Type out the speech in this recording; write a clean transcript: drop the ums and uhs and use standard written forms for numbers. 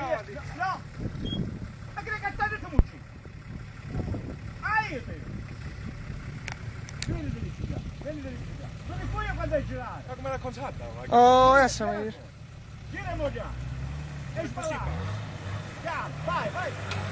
davanti. No! Ma che cazzate tu mucci? Aiuto! Vieni devi studiare, vieni devi studiare. Dove puoi quando hai girato? Ma come l'ha conciata? Oh, adesso mi... Gira mo già! E sparato! Vai, vai!